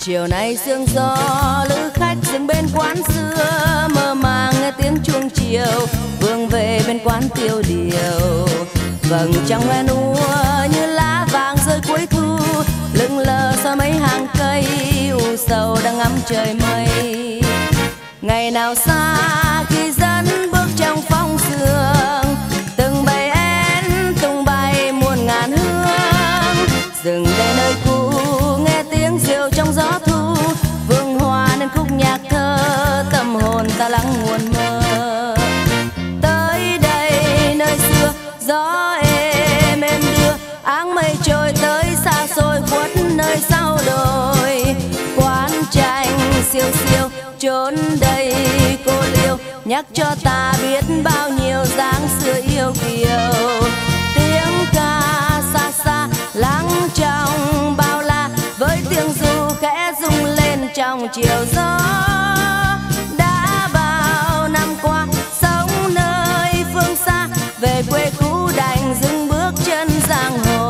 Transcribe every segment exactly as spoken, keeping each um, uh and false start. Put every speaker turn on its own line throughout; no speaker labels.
Chiều nay sương gió lữ khách dừng bên quán xưa, mơ màng nghe tiếng chuông chiều vương về bên quán tiêu điều. Vầng trăng hoen úa như lá vàng rơi cuối thu, lững lờ sau mấy hàng cây u sầu đang ngắm trời mây. Ngày nào xa khi dẫn bước trong phong sương, từng bầy én tung bay muôn ngàn hương. Dừng đây nơi cũ nghe tiếng rượu trong gió thu, vương hoa nên khúc nhạc thơ tâm hồn ta lắng nguồn mơ. Tới đây nơi xưa gió êm êm đưa, áng mây trôi tới xa xôi khuất nơi sau đồi. Quán tranh siêu siêu chốn đây cô liêu, nhắc cho ta biết bao nhiêu dáng xưa yêu kiều. Tiếng ca xa xa lắng trong bao la, với tiếng ru khẽ rung lên trong chiều gió. Đã bao năm qua sống nơi phương xa, về quê cũ đành dừng bước chân giang hồ.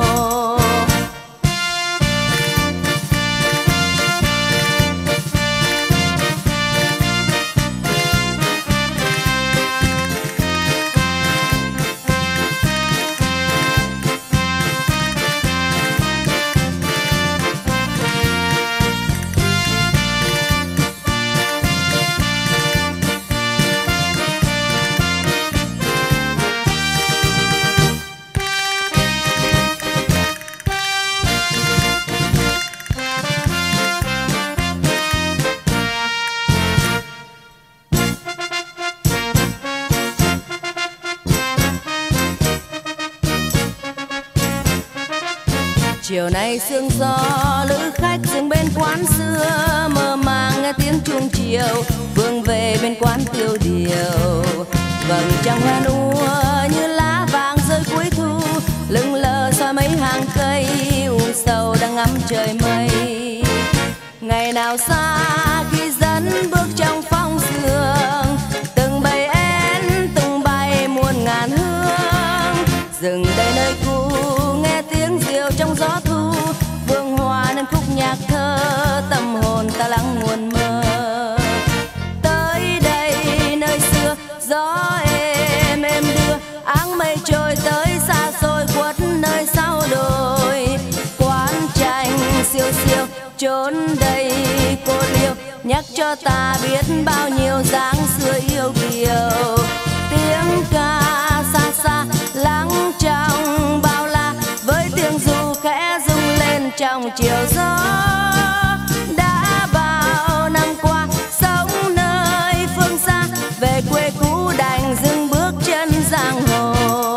Chiều nay sương gió lữ khách dừng bên quán xưa, mơ màng nghe tiếng chuông chiều vương về bên quán tiêu điều. Vầng trăng hoen úa như lá vàng rơi cuối thu, lững lờ soi mấy hàng cây u sầu đang ngắm trời mây. Ngày nào xa khi dẫn bước trong phong sương, từng bầy én tung bay muôn ngàn hương. Dừng đây nơi cũ nghe tiếng rượu trong gió thu, vương hoa nên khúc nhạc thơ tâm hồn ta lắng nguồn mơ. Tới đây nơi xưa gió êm êm đưa, áng mây trôi tới xa xôi khuất nơi sau đồi. Quán tranh siêu siêu chốn đây cô liêu, nhắc cho ta biết bao nhiêu dáng xưa yêu kiều. Tiếng ca xa xa lắng trong bao la, với tiếng ru khẽ rung lên trong chiều gió. Đã bao năm qua sống nơi phương xa, về quê cũ đành dừng bước chân giang hồ.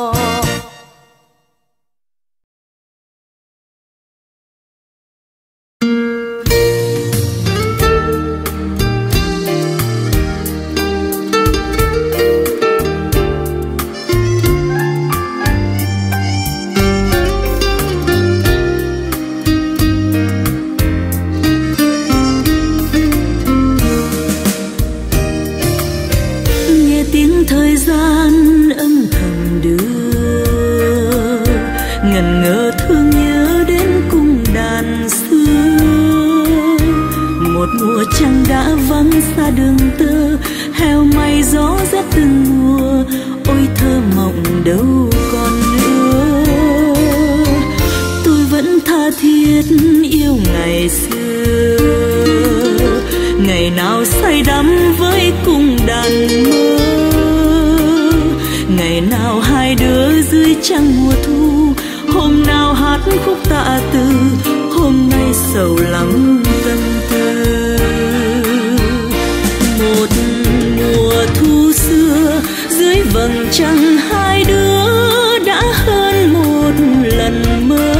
Thời gian âm thầm đưa, ngần ngơ thương nhớ đến cung đàn xưa. Một mùa trăng đã vắng xa đường tơ, heo may gió rét từng mùa, ôi thơ mộng đâu còn nữa. Tôi vẫn tha thiết yêu ngày xưa, ngày nào say đắm với cung đàn mơ. Ngày nào hai đứa dưới trăng mùa thu, hôm nào hát khúc tạ từ, hôm nay sầu lắm tâm tư. Một mùa thu xưa dưới vầng trăng, hai đứa đã hơn một lần mơ.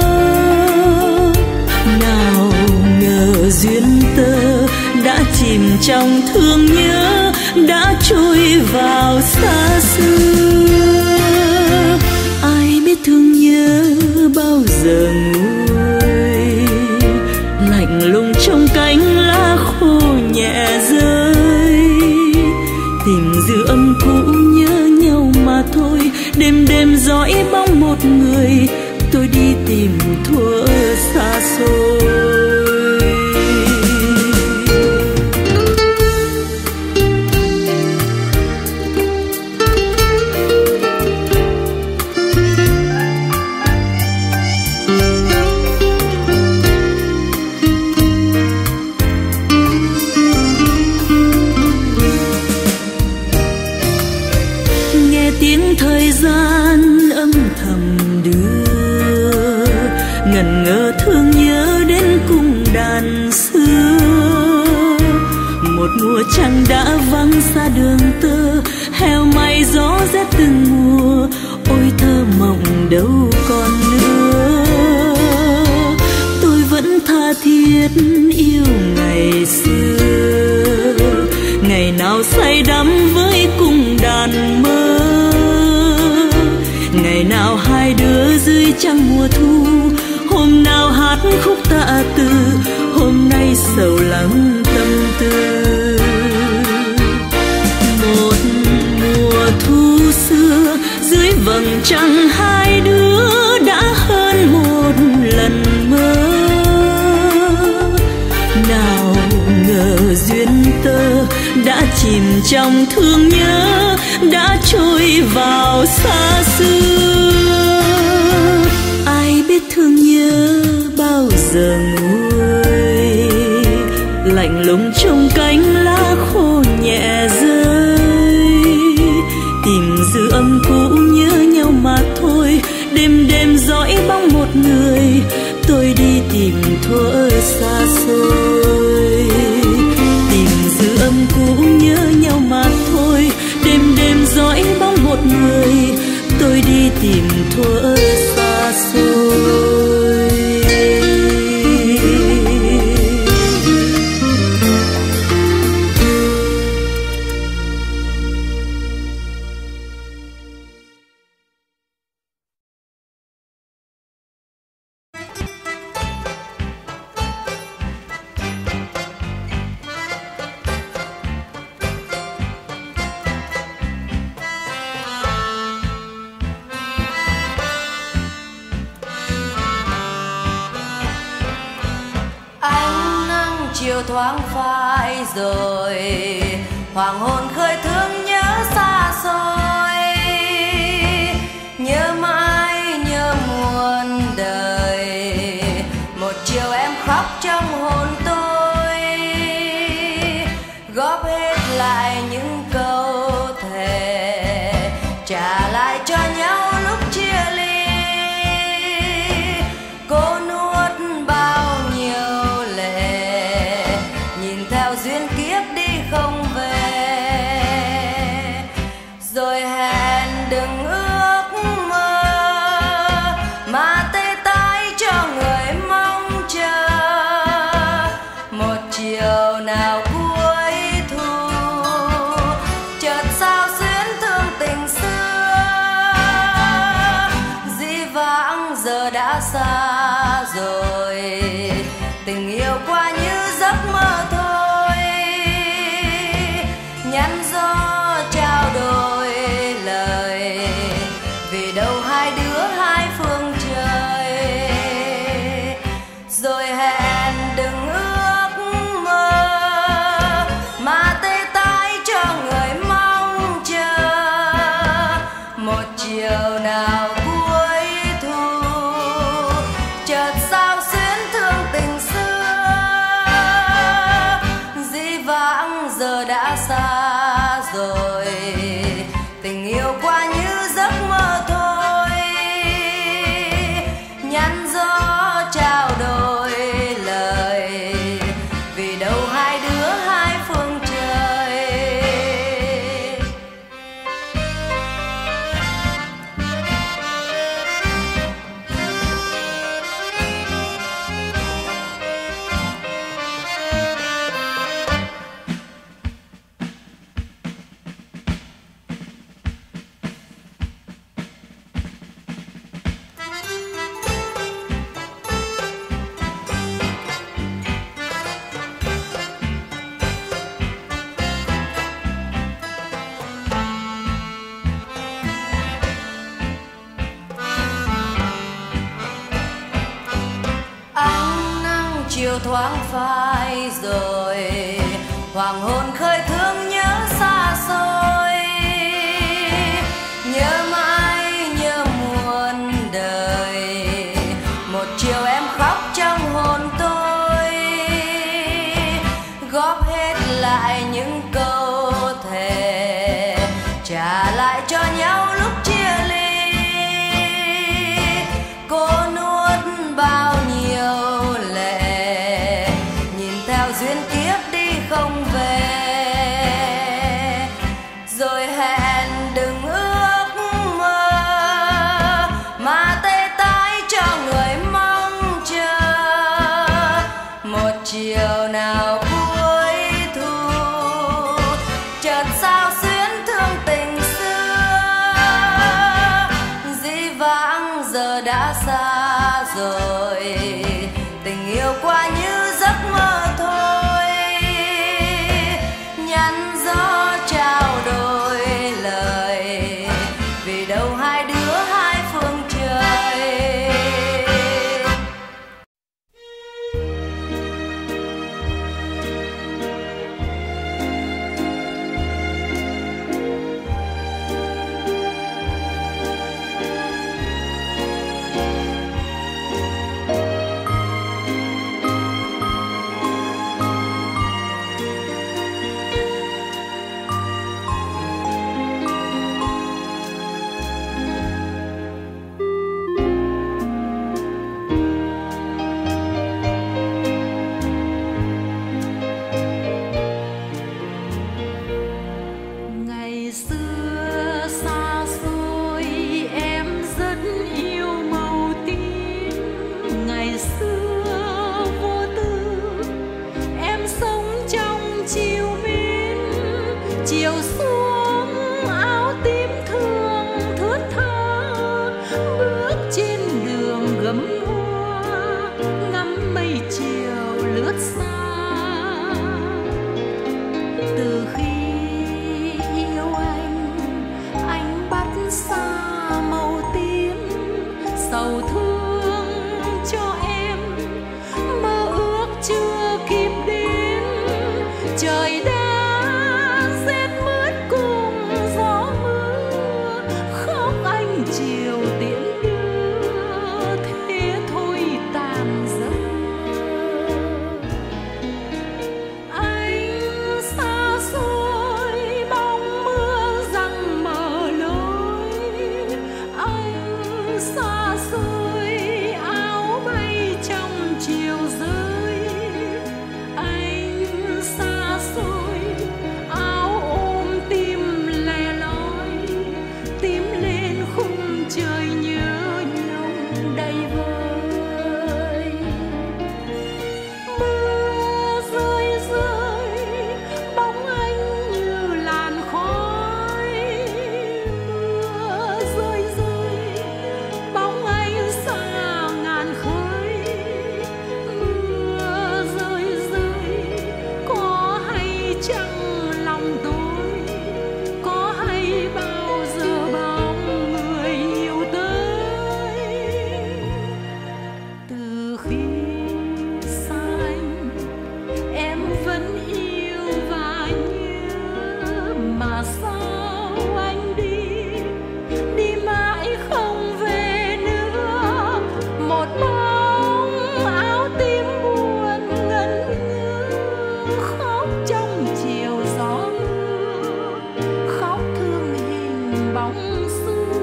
Nào ngờ duyên tơ đã chìm trong thương nhớ, đã trôi vào xa xưa. Ai biết thương nhớ bao giờ nguôi, lạnh lùng trong cánh lá khô nhẹ rơi. Tìm dư âm cũ nhớ nhau mà thôi, đêm đêm dõi bóng một người, tôi đi tìm thuở xa xôi. nghe tiếng thời gian âm thầm đưa, ngẩn ngơ thương nhớ đến cung đàn xưa. Một mùa trăng đã vắng xa đường tơ, heo may gió rét từng mùa, ôi thơ mộng đâu còn nữa. Tôi vẫn tha thiết yêu ngày xưa, ngày nào say đắm với cung đàn mơ, ngày nào hai đứa dưới trăng mùa thu, hôm nào hát khúc tạ từ, hôm nay sầu lắng tâm tư. Một mùa thu xưa dưới vầng trăng hai đứa đã hơn một lần mơ. Nào ngờ duyên tơ đã chìm trong thương nhớ, đã trôi vào xa xưa. Ai biết thương nhớ bao giờ nguôi, lạnh lùng trong cánh lá khô nhẹ rơi. Tìm dư âm cũ nhớ nhau mà thôi, đêm đêm dõi bóng một người, tôi đi tìm thuở xa xôi. Tìm dư âm cũ nhớ nhau mà thôi, đêm đêm dõi bóng một người, tôi đi tìm thuở xa xôi.
Chiều thoáng phai rồi, hoàng hôn khơi thương nhớ xa xôi. Nhớ mãi nhớ muôn đời, một chiều em khóc trong hồn tôi, góp hết lại những câu thề, trả lại cho nhau lúc chia ly. Cô nuốt bao nhiêu lệ, nhìn theo duyên kiếp đi không về, rồi hẹn đừng ước mơ mà tê tái cho người mong chờ. Một chiều nào cuối thu, chợt sao xuyến thương tình xưa, dĩ vãng giờ đã xa rồi, tình yêu qua như giấc mơ thôi. Nhắn gió trao đổi lời, vì đâu hai đứa hai phương trời, rồi hẹn đừng ước mơ mà tê tái cho người mong chờ. Một chiều nào cuối thu, chợt sao xuyến thương tình xưa, dĩ vãng giờ đã xa rồi, tình yêu qua như giấc mơ thôi. Nhắn gió trao đổi lời, vì đâu hai đứa hai phương trời. Ánh nắng chiều thoáng phai rồi, hoàng hôn khơi thương nhớ xa xôi. Nhớ mãi nhớ muôn đời, một chiều em khóc trong hồn tôi, góp hết lại những câu thề, trả lại lại cho nhau lúc chia ly. Cô nuốt bao nhiêu lệ, nhìn theo duyên kiếp đi không về, rồi hẹn đừng ước mơ mà tê tái cho người mong chờ. Một chiều nào cuối thu chợt sao xuyến thương tình xưa, dĩ vãng giờ đã xa rồi, tình yêu qua như giấc mơ thôi. Nhắn gió trao đổi lời, vì đâu hai đứa hai phương trời.
Ngày xưa xa xôi em rất yêu màu tím. Ngày xưa vô tư em sống trong chiều biên. Chiều xuống áo tím thương thướt tha, bước trên đường gấm hoa, ngắm mây chiều lướt xa. Từ khi yêu anh, anh bắt xa màu tím, sầu thương cho em, mơ ước chưa kịp đến. Trời đã rét mướt cùng gió mưa, khóc anh chiều tiễn đưa, thế thôi tàn giấc. Anh xa xôi bóng mưa răng mờ lối, anh xa xôi áo bay trong chiều rơi. Anh xa xôi áo ôm tim lẻ loi, tím lên khung trời nhớ nhung đầy vơi. Mưa rơi rơi bóng anh như làn khói, mưa rơi rơi bóng anh xa ngàn khơi. Mưa rơi rơi có hay chăng lòng tôi, có hay bao giờ bóng người yêu tới. Từ khi xa anh em vẫn yêu và nhớ, mà sao anh đi đi mãi không về nữa. Một bóng áo tím buồn ngẩn ngơ, khóc trong chiều gió mưa, khóc thương hình bóng xưa.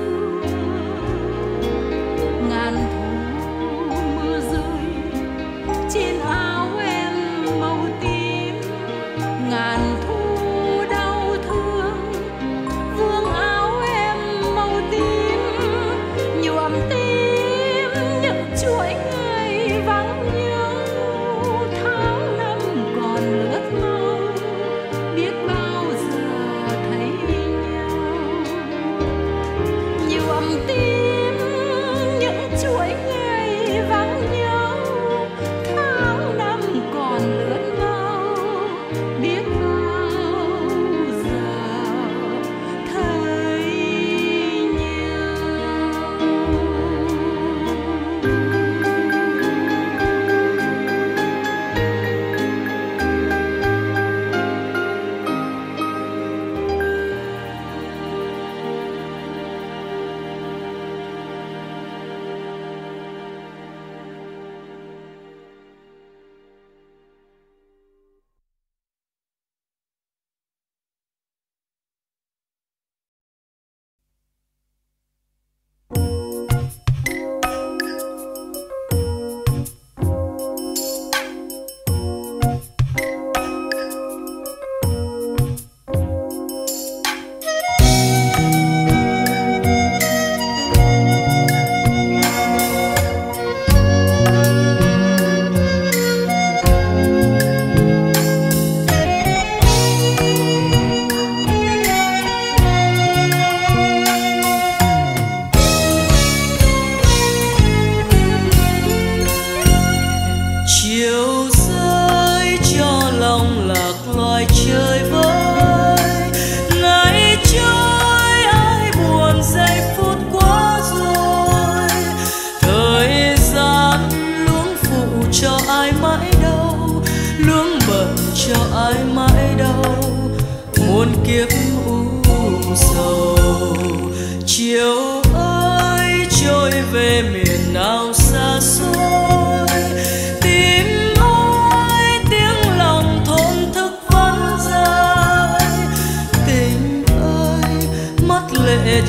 Ngàn thu mưa rơi trên áo em màu tím, ngàn thu đau thương vương áo em màu tím. Nhuộm tím những chuỗi ngày vắng nhớ, tháng năm còn lướt mau, biết bao giờ thấy nhau. Nhuộm tím những chuỗi ngày vắng nhau, tháng năm còn lướt mau, biết bao giờ thấy nhau.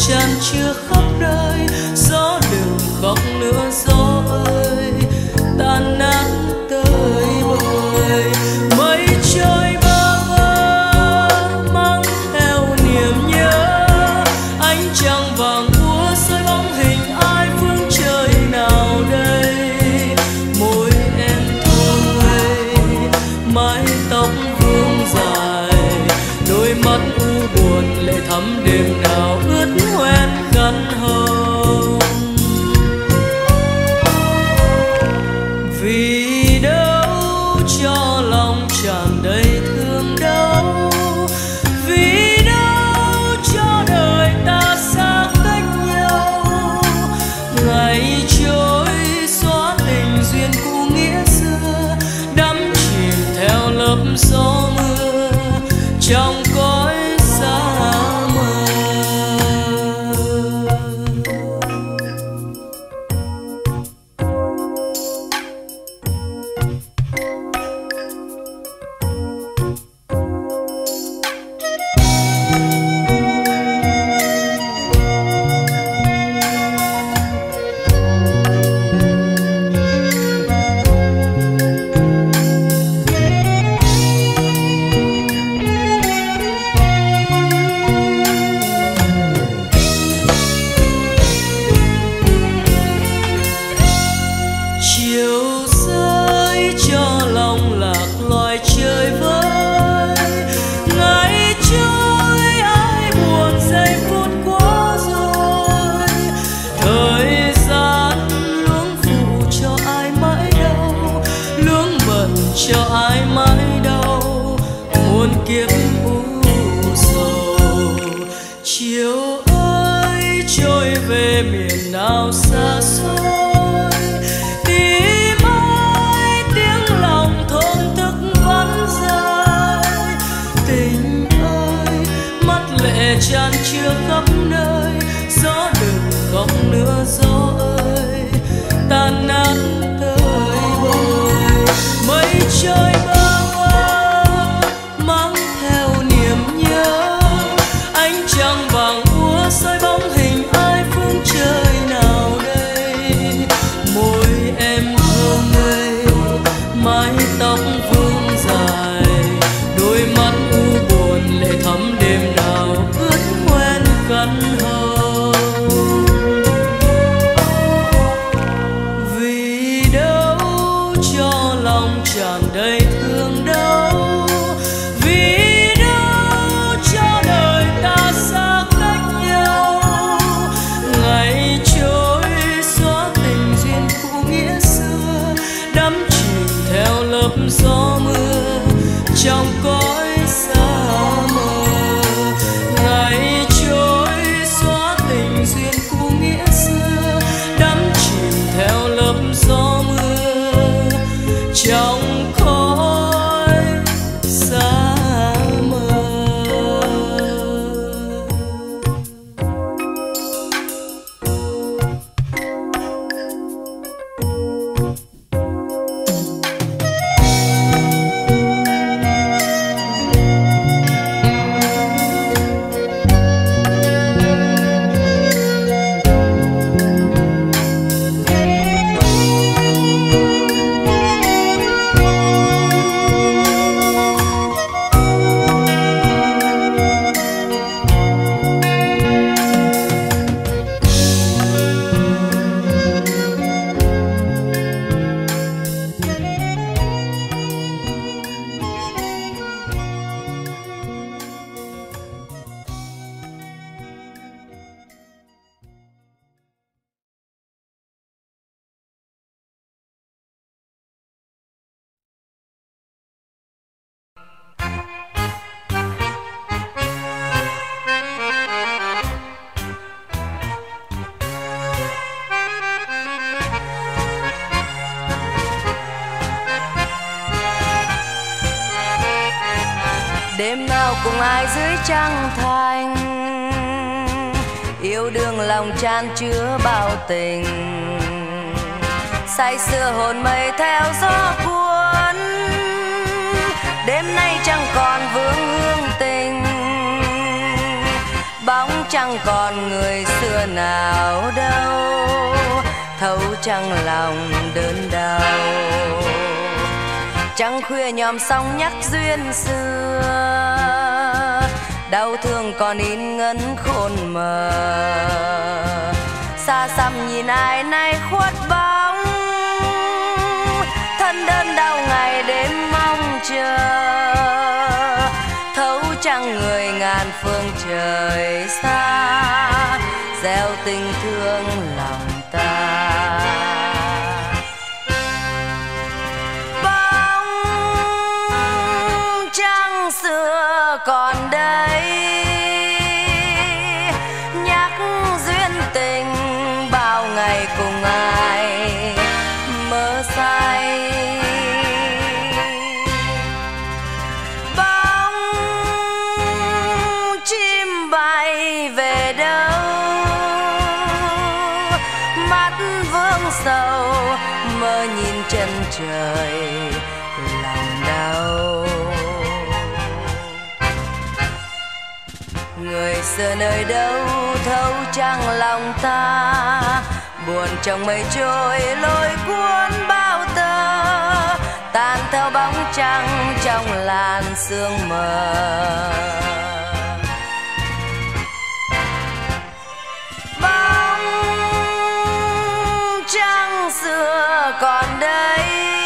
tràn chứa khắp nơi. Gió đừng khóc nữa gió ơi, tan nát tới bời. Mây trôi bơ vơ mang theo niềm nhớ, ánh trăng vàng úa soi bóng hình ai phương trời nào đây. Môi em thơ ngây, mái tóc vương dài, đôi mắt u buồn lệ thắm đêm nào ướt hoen gắn hồng. Vì đâu cho lòng tràn đầy thương đau, vì đâu cho đời ta xa cách nhau. Ngày trôi xóa tình duyên cũ nghĩa xưa, đắm chìm theo lớp gió mưa trong cõi xa mờ. Cho ai mãi đau muôn kiếp u sầu. Chiều ơi trôi về miền nào xa xôi, tìm ai tiếng lòng thổn thức vẫn dài. Tình ơi mắt lệ tràn chứa khắp nơi, gió đừng khóc nữa gió ơi, tan nát tới bời. Mây trôi bơ vơ mang theo niềm nhớ, ánh trăng vàng úa soi bóng hình ai phương trời nào đây. Môi em thơ ngây, mái tóc vương dài, đôi mắt u buồn lệ thắm đêm nào ướt hoen gắn hồng. Vì đâu cho lòng tràn đầy thương đau, vì đâu cho đời ta xa cách nhau. Ngày trôi xóa tình duyên cũ nghĩa xưa, đắm chìm theo lớp gió mưa trong cõi xa mờ. Ngày trôi xóa tình duyên cũ nghĩa xưa, đắm chìm theo lớp gió mưa trong khói xa mờ.
Đêm nào cùng ai dưới trăng thanh, yêu đương lòng chan chứa bao tình. Say sưa hồn mây theo gió cuốn, đêm nay chẳng còn vương hương tình. Bóng trăng chẳng còn người xưa nào đâu, thấu chẳng lòng đớn đau. Trăng khuya nhòm sóng nhắc duyên xưa, đau thương còn in ngấn khôn mờ. Xa xăm nhìn ai nay khuất bóng, thân đơn đau ngày đêm mong chờ. Thấu chẳng người ngàn phương trời xa, gieo tình thương lòng ta. Bóng trăng xưa còn đây, nhắc duyên tình bao ngày cùng ai mơ say. Bóng chim bay về đâu, mắt vương sầu mơ nhìn chân trời lòng đau. Người xưa nơi đâu thấu chẳng lòng ta, buồn trong mây trôi lôi cuốn bao tơ, tan theo bóng trăng trong làn sương mờ. Bóng trăng xưa còn đây,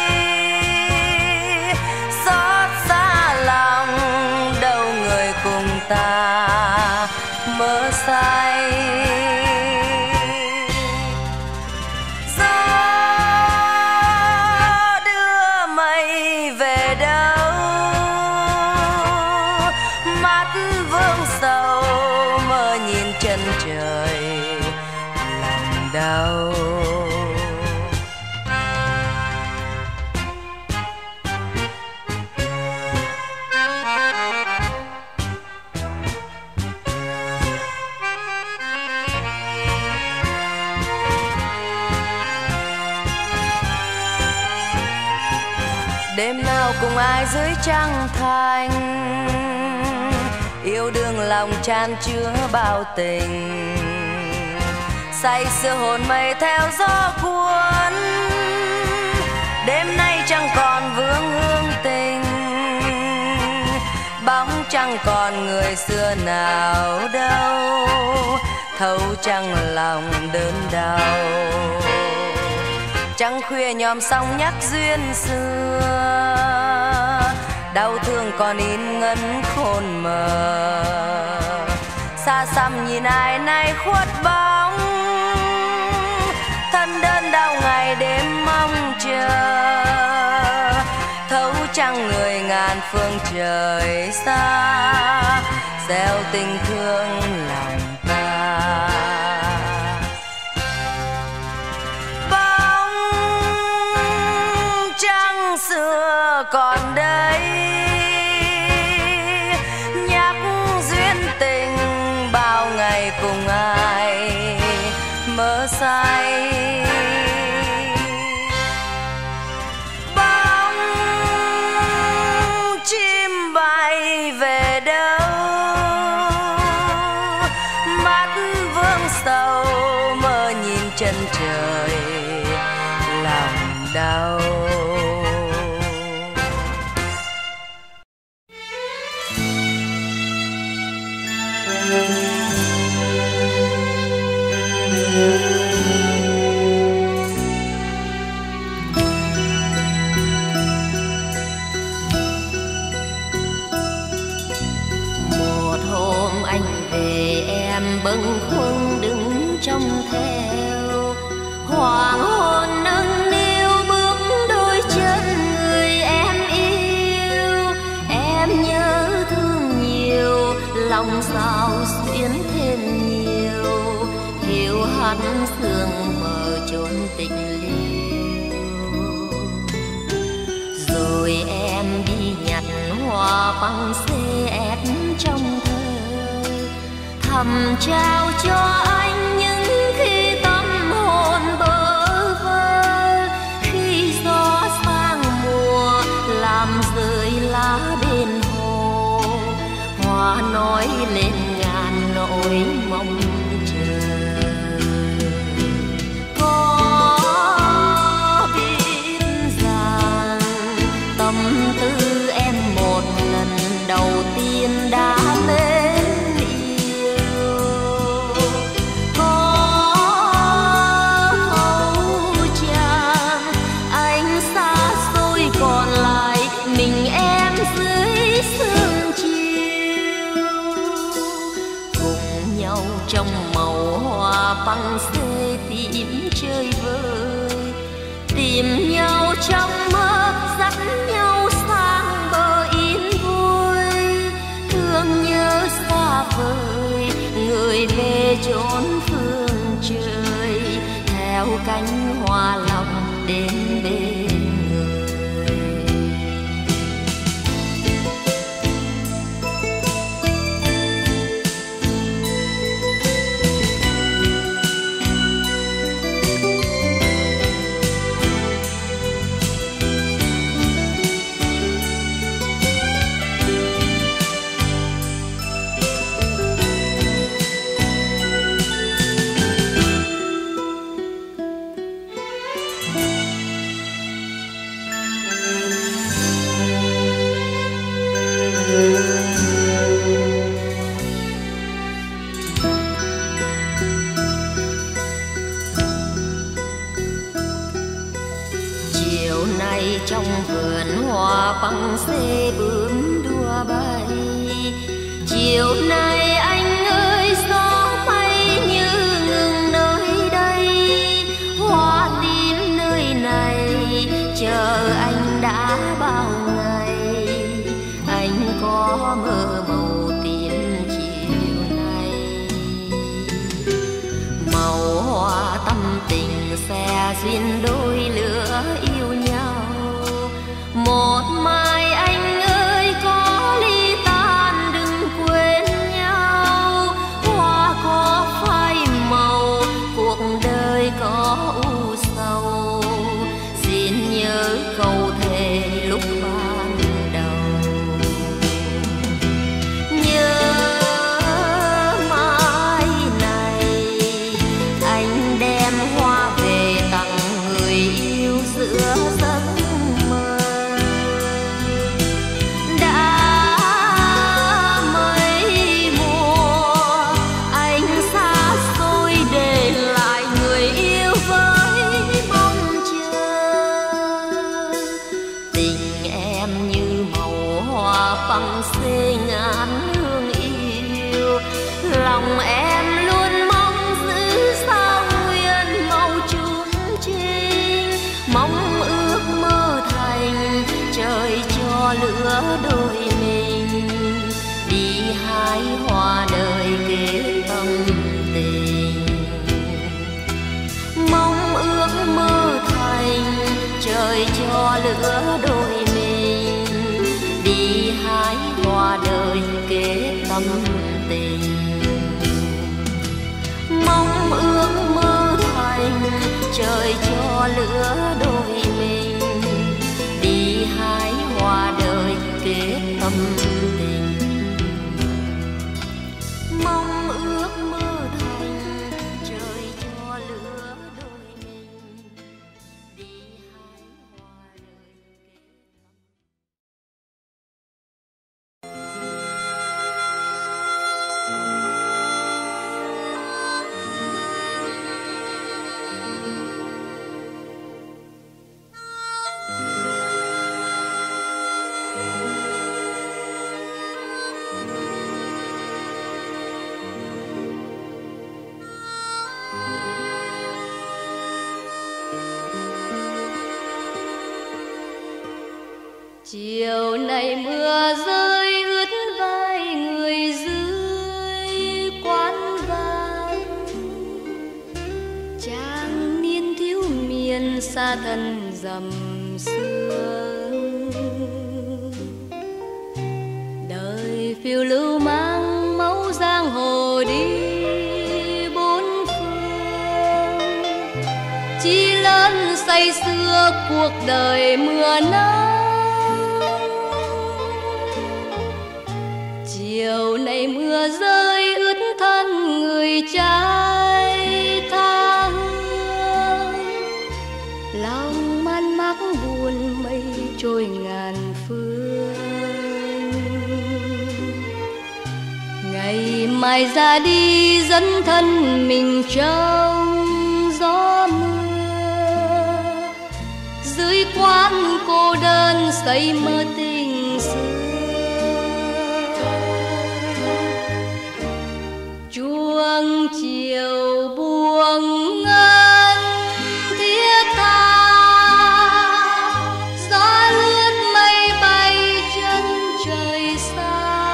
xót xa lòng đâu người cùng ta mơ say. Gió đưa mây về đâu, mắt vương sầu mơ nhìn chân trời lòng đau. Đêm nào cùng ai dưới trăng thanh, yêu đương lòng chan chứa bao tình. Say sưa hồn mây theo gió cuốn, đêm nay chẳng còn vương hương tình. Bóng chẳng còn người xưa nào đâu, thấu chẳng lòng đớn đau. Trăng khuya nhòm sóng nhắc duyên xưa, đau thương còn in ngấn khôn mờ. Xa xăm nhìn ai nay khuất bóng, thân đơn đau ngày đêm mong chờ. Thấu chẳng người ngàn phương trời xa, gieo tình thương lòng ta. Xưa còn đây, nhắc duyên tình bao ngày cùng ai mơ say. Bóng chim bay về đâu, mắt vương sầu mơ nhìn chân trời lòng đau.
Một hôm anh về em bâng khuâng đứng trông theo, hoàng hôn nâng niu bước đôi chân người em yêu. Em nhớ thương nhiều, lòng sao xuyến thêm nhiều, hiu hắt sương mờ chốn tình liêu. Rồi em đi nhặt hoa băng xếp trong thơ, thầm trao cho anh những khi tâm hồn bơ vơ. Khi gió sang mùa làm rơi lá bên hồ, hoa nói lên ngàn nỗi mong
màu hoa băng xê tìm chơi vơi, tìm nhau trong mơ dắt nhau sang bờ yên vui, thương nhớ xa vời người về chốn phương trời, theo cánh hoa lòng đến bên. Trong vườn hoa băng xê bướm đua bay, chiều nay anh ơi gió bay như ngừng nơi đây, hoa tím nơi này chờ anh đã bao ngày, anh có mơ màu tím chiều nay, màu hoa tâm tình xe duyên đôi lứa yêu nhau. Một mai anh ơi có ly tan đừng quên nhau, hoa có phai màu cuộc đời có u sầu, xin nhớ câu thề lúc ban đầu, nhớ mai này anh đem hoa về tặng người yêu giữa giấc mơ. Băng xê ngàn hương yêu, lòng em luôn mong giữ sao nguyên màu chung trinh, mong ước mơ thành trời cho lứa đôi mình, đi hái hoa đời kết tâm tình, mong ước mơ thành trời cho lứa đôi mình, đi hái hoa đời kết tâm tình, mong ước mơ thành trời cho lứa đôi mình, đi hái hoa đời kết tâm tình, mong ước mơ thành trời cho lứa đôi mình, đi hái hoa đời kết chiều nay mưa rơi ướt vai người dưới quán vàng, chàng niên thiếu miền xa thân dầm sương, đời phiêu lưu mang máu giang hồ đi bốn phương, chi lớn say sưa cuộc đời mưa nắng. Chiều nay mưa rơi ướt thân người trai tha hương, lòng man mác buồn mây trôi ngàn phương. Ngày mai ra đi dẫn thân mình trong gió mưa, dưới quán cô đơn say mơ tình xưa. Chuông chiều chiều buông ngân thiết tha, gió lướt mây bay chân trời xa.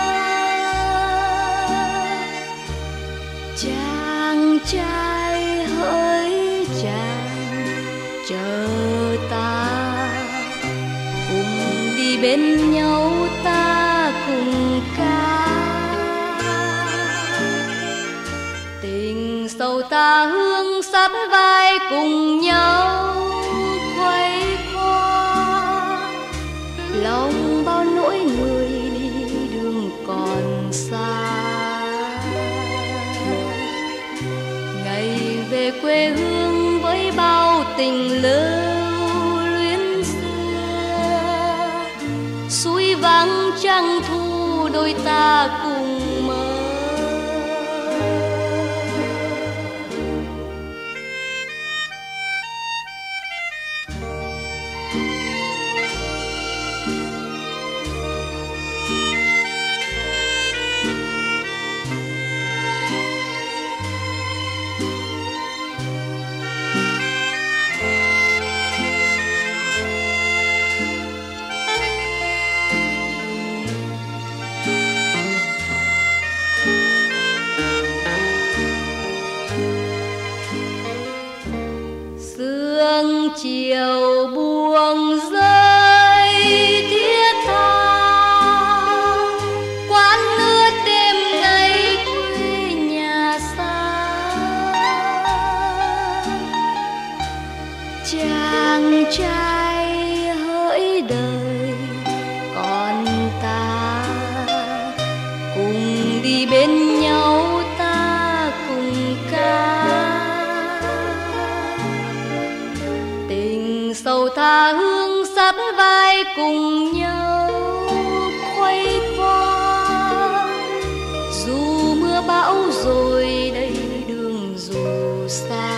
Chàng trai hỡi chàng chờ ta, cùng đi bên nhau ta cùng ca. Tình sầu ta hương sát vai cùng nhau quay qua, lòng bao nỗi người đi đường còn xa. Ngày về quê hương với bao tình lưu luyến xưa, suối vắng trăng thu đôi ta cùng mơ. Sương chiều buông rơi thiết tha, quán nước đêm nay quê nhà xa. Chàng trai hỡi đời còn ta, cùng đi bên nhau ta cùng ca. Sầu tha hương sát vai cùng nhau quay qua, dù mưa bão rồi đây đường dù xa.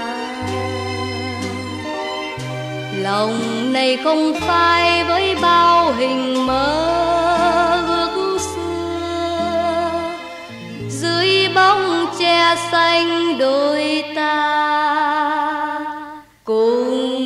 Lòng này không phai với bao hình mơ ước xưa, dưới bóng che xanh đôi ta cùng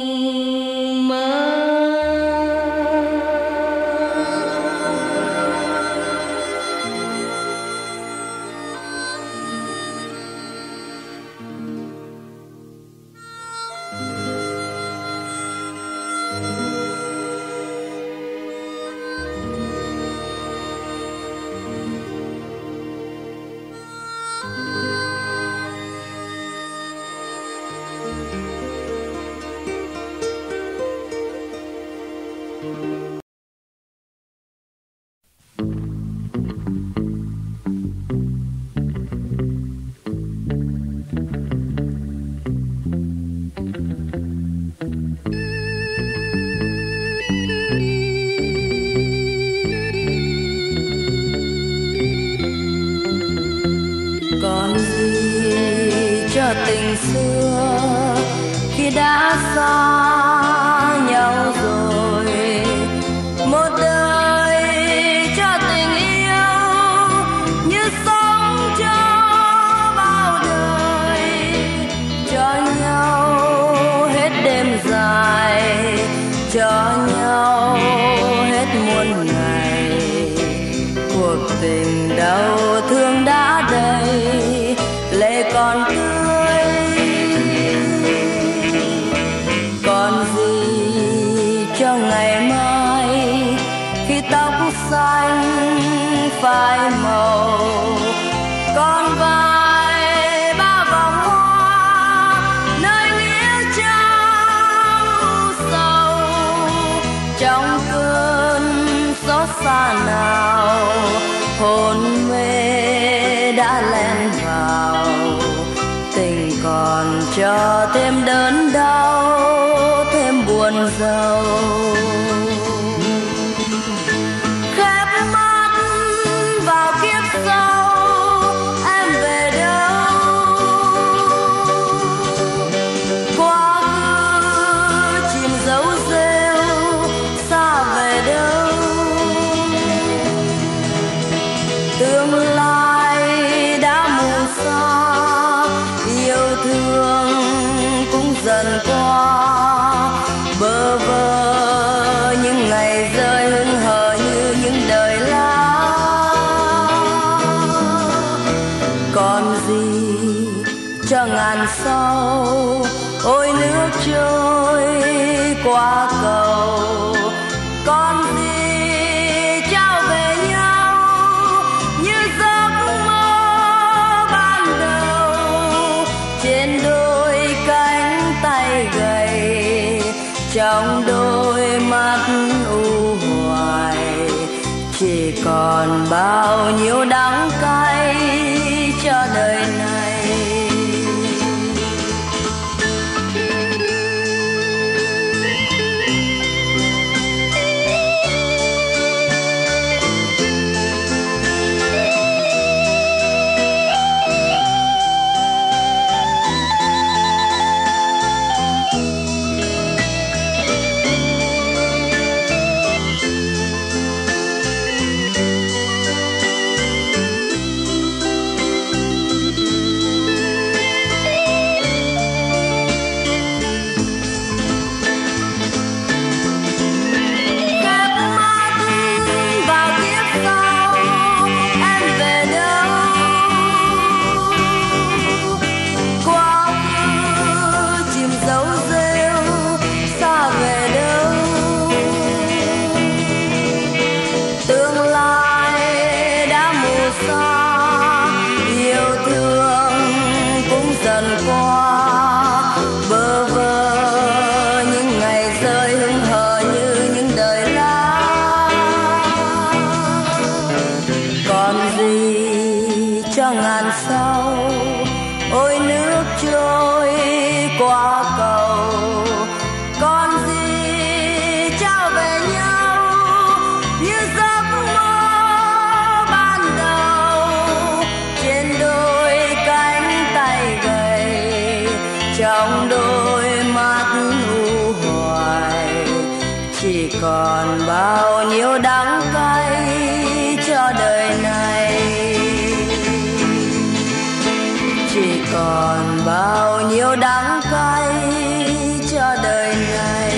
tình xưa khi đã xa nhau rồi. Một đời cho tình yêu như sống cho bao đời, cho nhau hết đêm dài, cho nhau hết muôn ngày. Cuộc tình đau thương đã đầy, lệ còn tươi. Còn gì cho ngày mai khi tóc xanh phai màu, còn vài ba vòng hoa nơi nghĩa trang sầu. Trong cơn gió xa nào hồn mê đã len vào, tình còn cho thêm đớn đau, thêm buồn rầu. Khép mắt vào kiếp sau, em về đâu? Quá khứ chìm dấu rêu, xa về đâu? Tương lai đã mù xa, cho ngàn sau. Ôi nước trôi qua cầu, con gì trao về nhau như giấc mơ ban đầu. Trên đôi cánh tay gầy, trong đôi mắt u hoài, chỉ còn bao nhiêu đắng cay cho đời này. Còn bao nhiêu đắng cay cho đời này, chỉ còn bao nhiêu đắng cay cho đời này,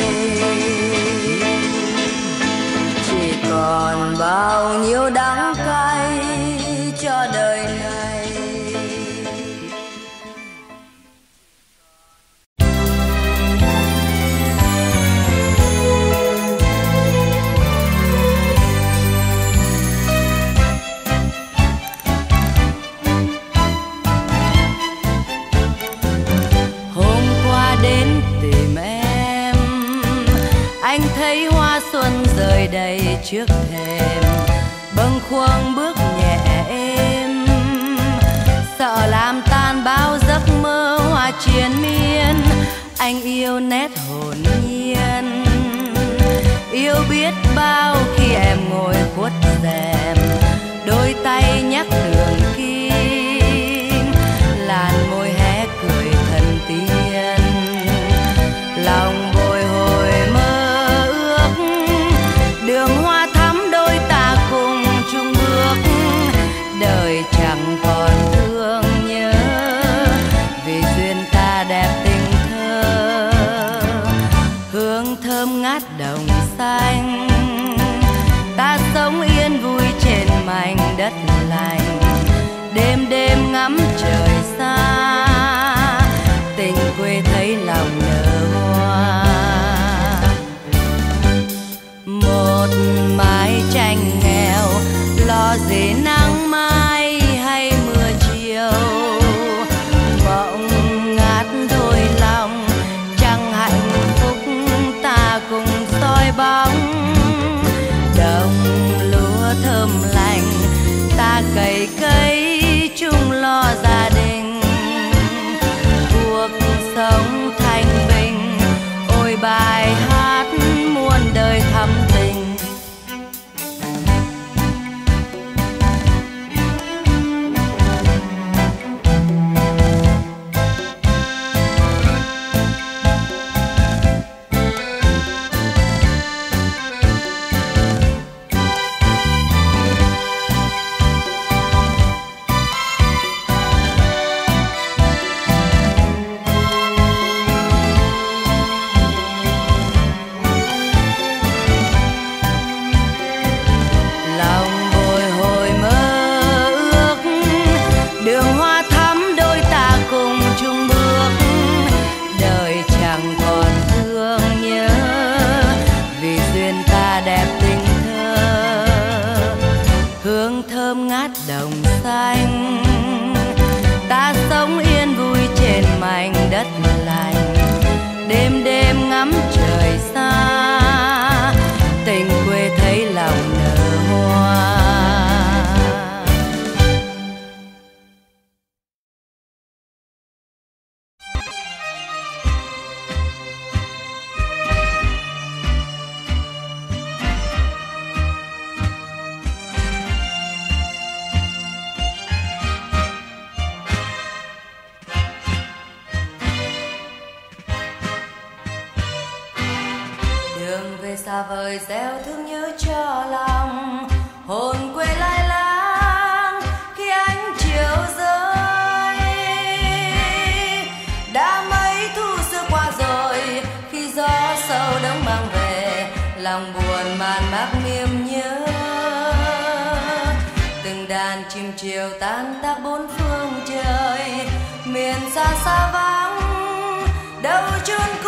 chỉ còn bao nhiêu đắng cay cho đời này. Rơi đầy trước thềm, bâng khuâng bước nhẹ êm, sợ làm tan bao giấc mơ hoa triền miên. Anh yêu nét hồn nhiên, yêu biết bao khi em ngồi khuất rèm, đôi tay nhắc đường kim, làn môi hé cười thần tiên. Lòng bồi hồi mơ ước, đường hoa thắm đôi ta cùng chung bước. Đời chẳng còn thương nhớ, vì duyên ta đẹp tình thơ. Hương thơm ngát đồng xanh, ta sống yên vui trên mảnh đất lành. về xa vời gieo thương nhớ cho lòng, hồn quê lai láng khi ánh chiều rơi. Đã mấy thu xưa qua rồi, khi gió sâu đông mang về lòng buồn man mác niềm nhớ. Từng đàn chim chiều tan tác bốn phương trời, miền xa xa vắng đâu chôn cố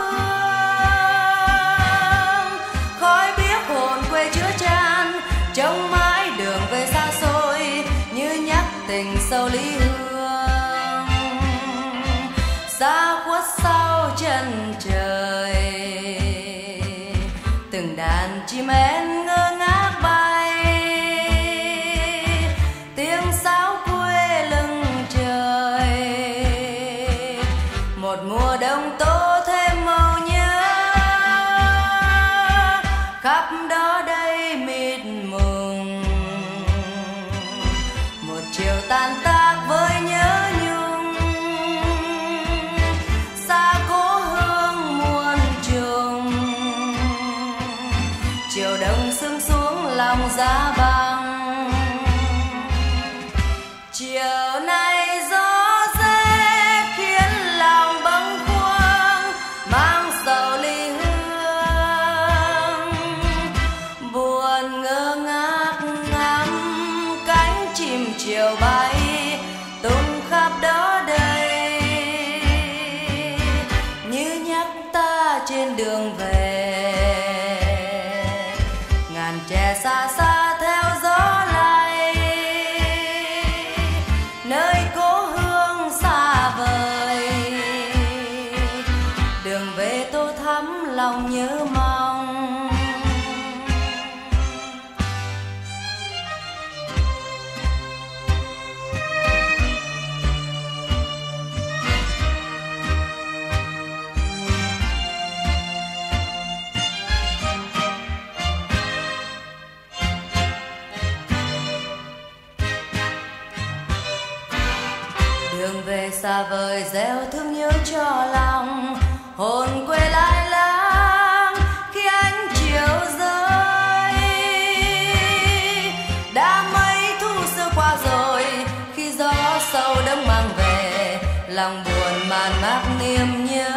hương. Khói biếc hồn quê chứa chan, trông mãi đường về xa xôi như nhắc tình sâu ly hương. Xa khuất sau chân trời, từng đàn chim én ngơ ngác bay, tiếng sáo quê lưng trời. Một mùa đông tô thêm màu nhớ, khắp đó đây mịt mùng. Một chiều tan tác với nhớ nhung, xa cố hương muôn trùng. Chiều đông sương xuống lòng giá băng, chiều nay gió rét khiến lòng bâng khuâng mang sầu ly hương. Buồn ngơ ngác ngắm cánh chim chiều bay tung khắp đó đây, như nhắc ta trên đường về. Ngàn trẻ xa xa theo gió lay, nơi cố hương xa vời. Đường về tô thắm lòng nhớ mong. Đường về xa vời gieo thương nhớ cho lòng, hồn quê lai láng khi ánh chiều rơi. Đã mấy thu xưa qua rồi, khi gió sâu đông mang về lòng buồn man mác niềm nhớ.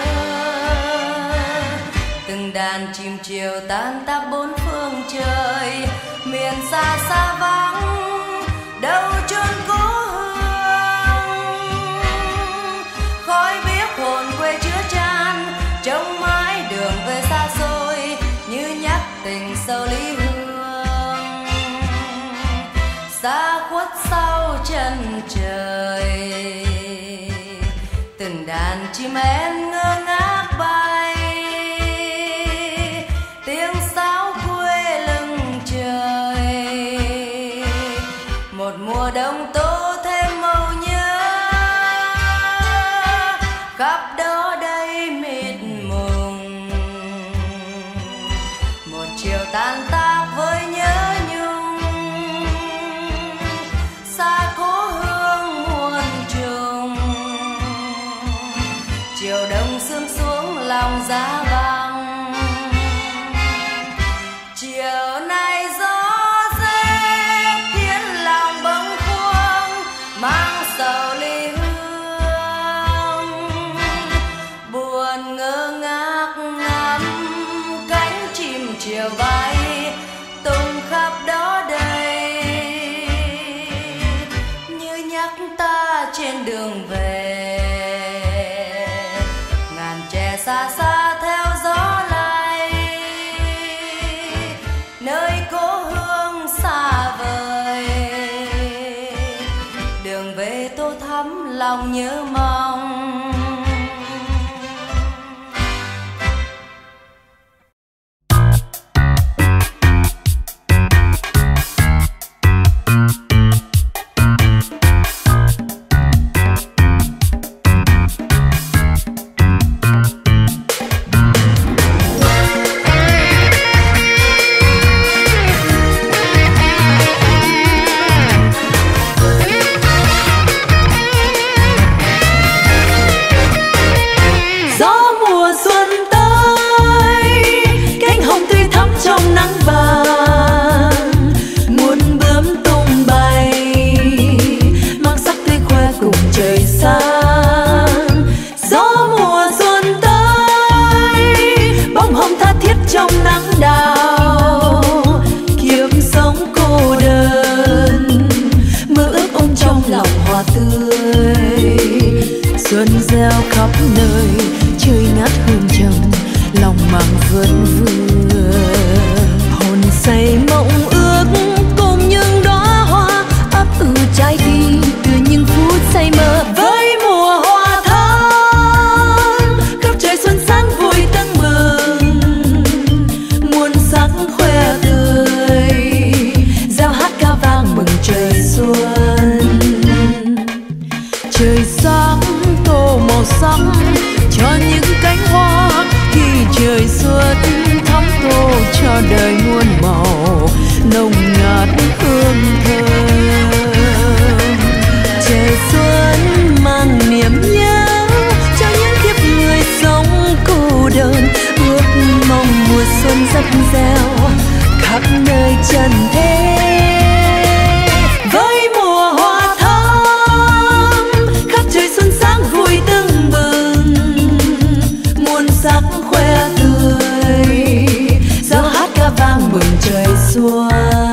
Từng đàn chim chiều tan tác bốn phương trời, miền xa xa vắng đâu chôn cố hương. Khói biếc hồn quê chứa chan, trông mãi đường về xa xôi như nhắc tình sâu ly hương. Xa khuất sau chân trời, từng đàn chim én ngơ ngác bay, tiếng sáo quê lưng trời. Một mùa đông tô thêm màu nhớ, khắp đó đây mịt mùng. Một chiều tan tác với nhớ nhung, xa cố hương muôn trùng. Chiều đông sương xuống lòng giá băng, chiều nay gió rét khiến lòng bâng khuâng mang sầu ly hương. Buồn ngơ ngác ngắm cánh chim chiều bay tung khắp đó đây, như nhắc ta trên đường về. Ngàn trẻ xa xa theo gió lay, nơi cố hương xa vời. Đường về tô thắm lòng nhớ mong.
Hãy subscribe cho kênh Ghiền Mì Gõ để không bỏ lỡ
reo khắp nơi, trời ngát hương trầm, lòng mang vẫn vương. Hồn say mộng ước cùng những đóa hoa ấp ủ trái tim từ những phút say mơ. Với mùa hoa thắm khắp trời xuân sáng vui tưng bừng, muôn sắc khoe tươi, reo hát ca vang mừng trời xuân. Trời sáng tô màu sắc cho những cánh hoa, khi trời xuân thắm tô cho đời muôn màu nồng ngát hương thơm. Trời xuân mang niềm nhớ cho những kiếp người sống cô đơn, ước mong mùa xuân rắc reo khắp nơi trần thế. Với mùa hoa thắm khắp trời xuân sáng vui tưng bừng, muôn sắc khoe tươi, reo hát ca vang mừng trời xuân.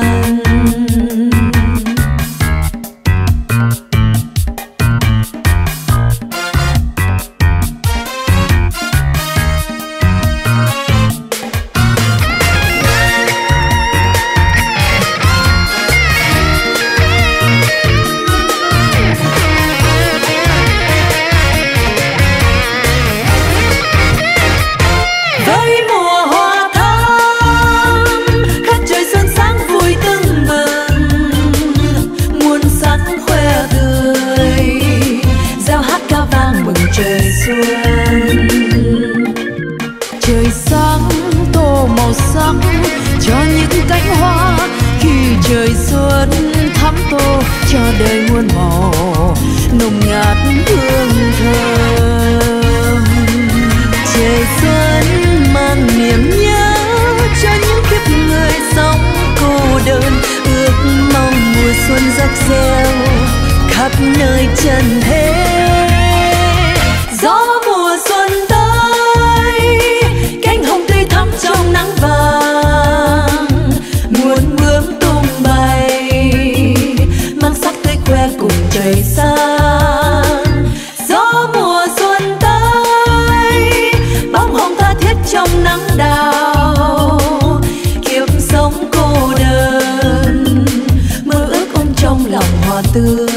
Trời sáng tô màu sắc cho những cánh hoa, khi trời xuân thắm tô cho đời muôn màu nồng ngát hương thơm. Trời xuân mang niềm nhớ cho những kiếp người sống cô đơn, ước mong mùa xuân rắc reo khắp nơi trần thế. Gió mùa xuân tới, cánh hồng tươi thắm trong nắng vàng, muôn bướm tung bay mang sắc tươi khoe cùng trời sáng. Gió mùa xuân tới, bóng hồng tha thiết trong nắng đào, kiếp sống cô đơn mơ ước ôm trong lòng hoa tươi.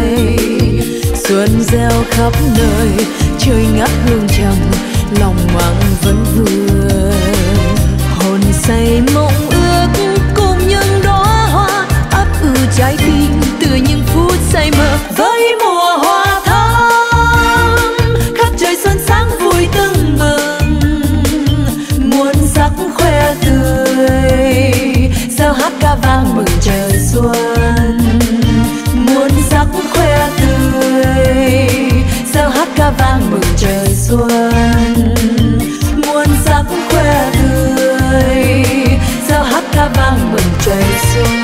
Xuân reo khắp nơi, trời ngát hương trầm, lòng mang vẫn vương. Hồn say mộng ước cùng những đóa hoa ấp ủ trái tim từ những phút say mơ. Với mùa hoa thắm khắp trời xuân sáng vui tưng bừng, muôn sắc khoe tươi, reo hát ca vang mừng trời xuân. Muôn sắc khoe tươi, reo hát ca vang mừng trời xuân. Muôn sắc khoe tươi, reo hát ca vang mừng trời xuân.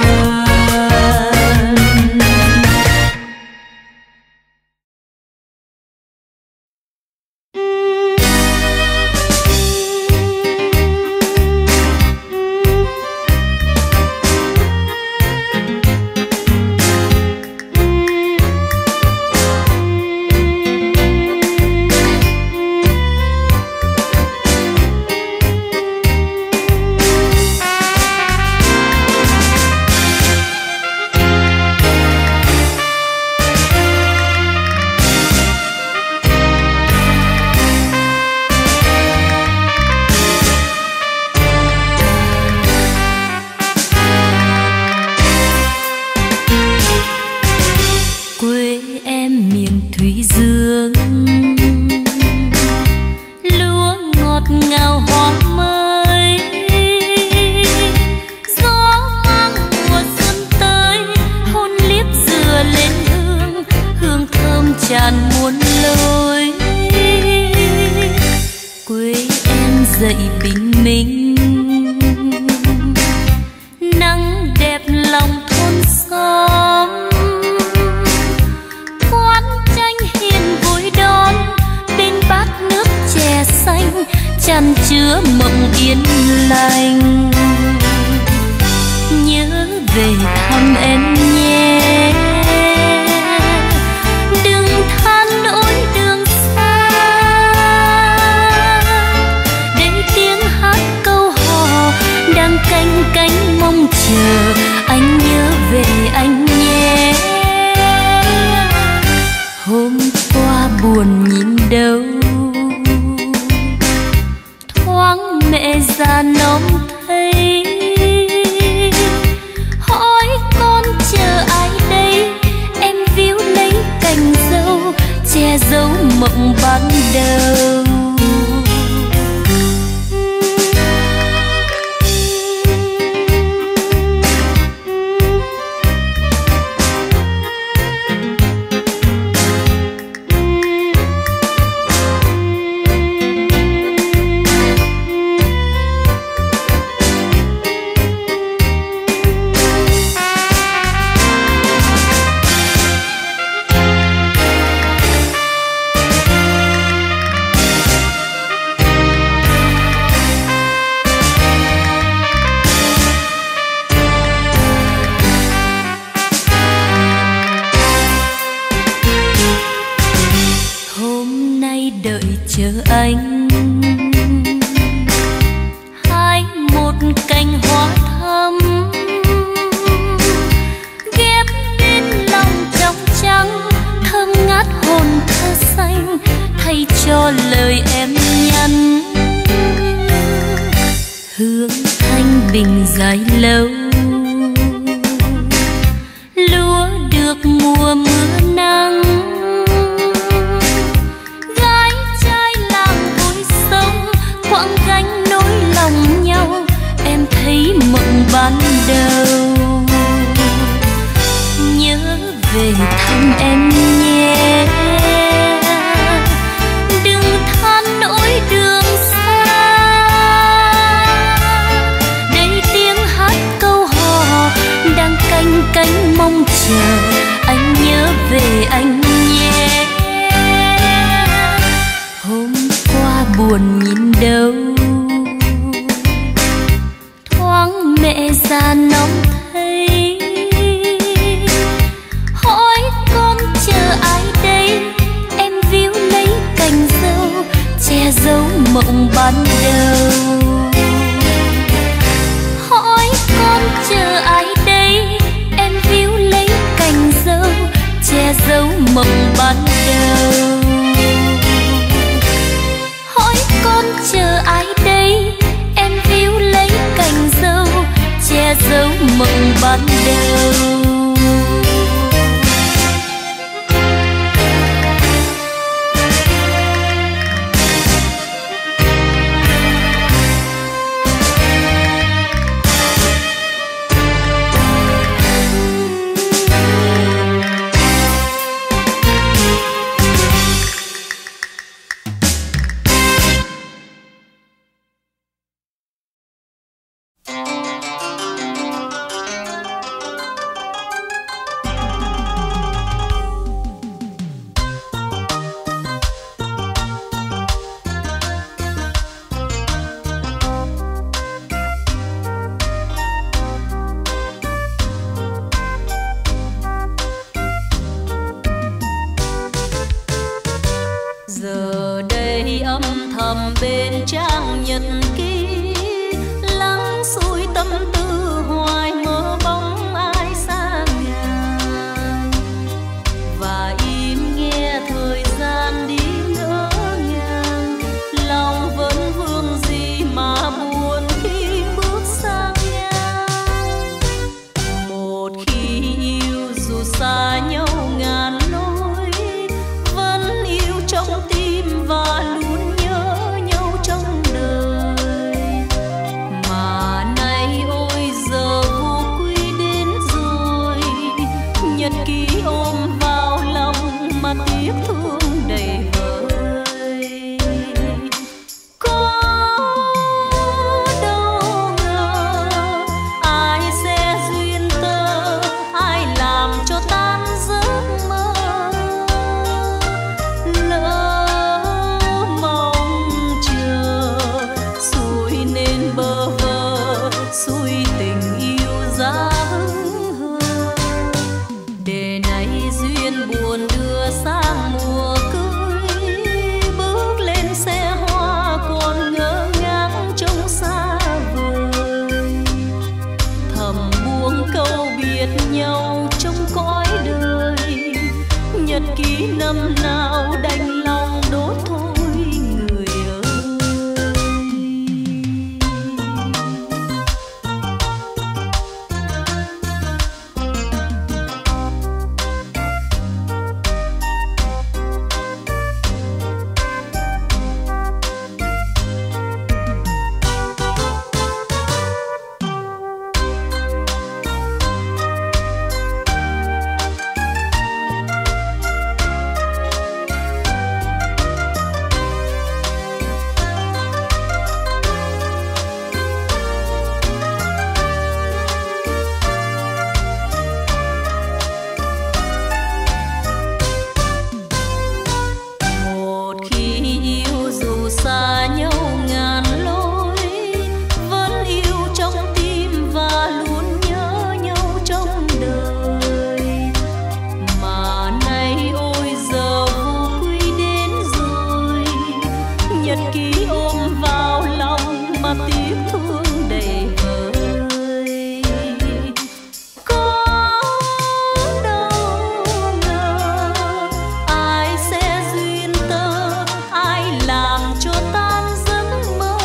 dậy bình minh, nắng đẹp lòng thôn xóm, quán tranh hiền vui đón bên bát nước chè xanh chan chứa mộng yên lành. Nhớ về thăm em nhé, đừng than nỗi đường xa, mộng ban đầu. Chờ anh hái một cành hoa thắm, ghép bên lòng trong trắng thơm ngát hồn thơ xanh, thay cho lời em nhắn. Hương thanh bình dài lâu, lúa được mùa mưa nắng. Quãng gánh nỗi lòng nhau, em thấy mộng ban đầu. Nhớ về thăm em nhé, đừng than nỗi đường xa. Đây tiếng hát câu hò đang canh cánh mong chờ, anh nhớ về anh nhé. Hôm qua buồn nhìn đâu, thoáng mẹ già nóng thấy. Hỏi con chờ ai đây, em víu lấy cành dâu, che giấu mộng ban đầu. Hỏi con chờ ai đây, em víu lấy cành dâu, che giấu mộng ban đầu. Con chờ ai đây, em víu lấy cành dâu, che giấu mộng ban đầu.
Giờ đây âm thầm bên trang nhật ký, lắng xuôi tâm tư hoài mơ bóng ai xa ngàn. Và im nghe thời gian đi ngỡ ngàng, lòng vẫn vương gì mà buồn khi bước sang ngang. Một khi yêu dù xa nhau ngàn lối, vẫn yêu trong tim và luôn nhớ nhau trong đời.
nhật ký ôm vào lòng mà tiếc thương đầy vơi. Có đâu ngờ ai sẽ duyên tơ, ai làm cho tan giấc mơ.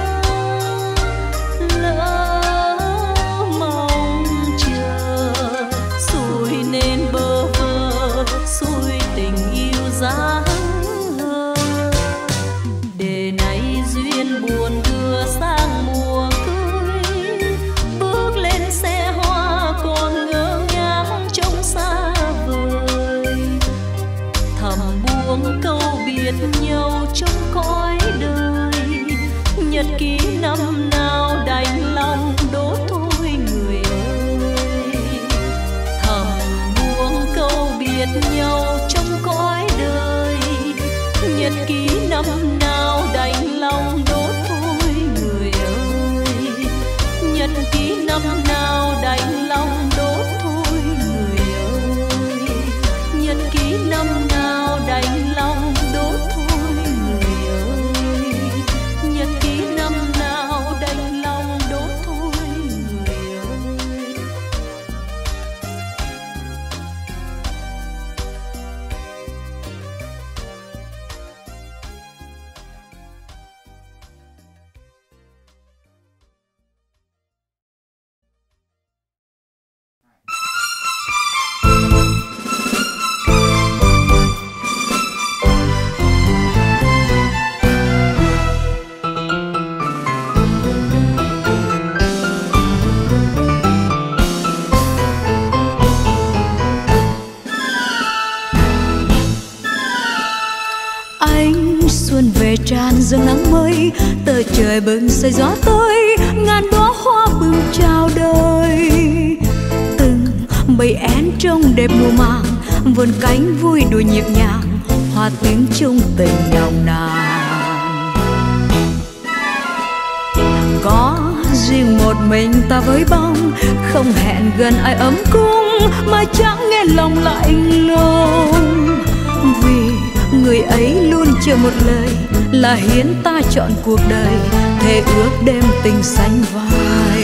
Lỡ mong chờ xui nên bơ vơ, xui tình yêu giá hờ. Để nay duyên buồn đưa sang mùa cưới, bước lên xe hoa còn ngỡ ngàng trông xa vời. Thầm buông câu biệt nhau trong cõi đời, nhật ký năm nào đành lòng đốt thôi người ơi. Thầm buông câu biệt nhau trong cõi đời, nhật ký năm nào đành lòng đốt thôi người ơi. Nhật ký năm nào đành lòng đốt thôi người ơi. Nhật ký năm nào đành lòng đốt thôi người ơi. Nhật ký năm nào đành lòng đốt thôi người ơi. Ánh xuân về tràn dâng nắng mây, tờ trời bừng xây gió tới, ngàn đóa hoa bừng chào đời. Từng bầy én trong đẹp mùa màng, vươn cánh vui đùa nhịp nhàng, hoa tiếng chung tình nồng nàn. Có riêng một mình ta với bóng, không hẹn gần ai ấm cung, mà chẳng nghe lòng lạnh lùng. Vì người ấy luôn chờ một lời, là hiến ta chọn cuộc đời, thề ước đêm tình xanh vai.